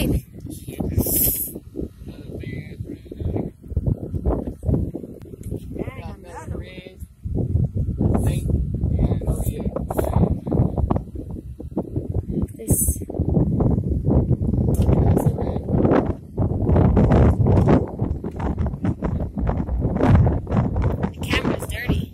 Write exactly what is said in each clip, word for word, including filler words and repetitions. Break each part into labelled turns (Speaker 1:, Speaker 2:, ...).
Speaker 1: green. This. The camera's dirty.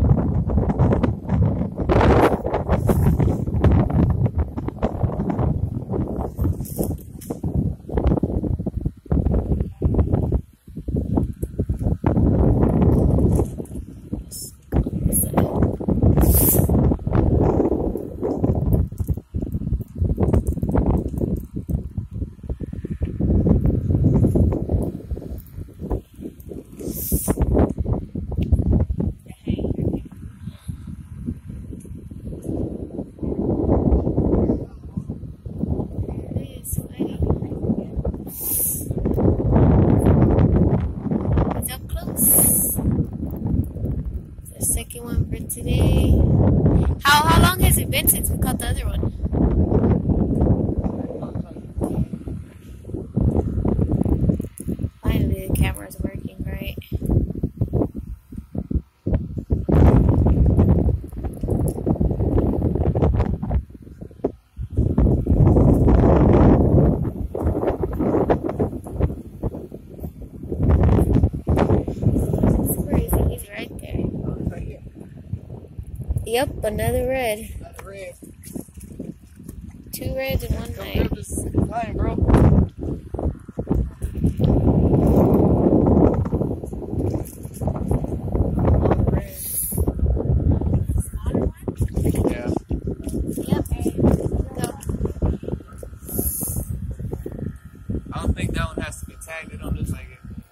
Speaker 1: Second one for today. How how long has it been since we caught the other one? Finally, the camera's working right. Yep, another red.
Speaker 2: Another red.
Speaker 1: Two reds in one night.
Speaker 2: Fine, bro. Yeah.
Speaker 1: Yep. Go.
Speaker 2: I don't think that one has to be tagged. It don't look like it.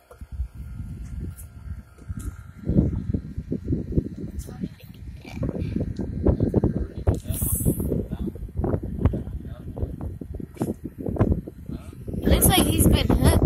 Speaker 1: It looks like he's been hooked.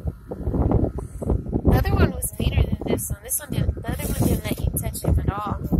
Speaker 1: The other one was meaner than this one. This one didn't, the other one didn't let you touch him at all.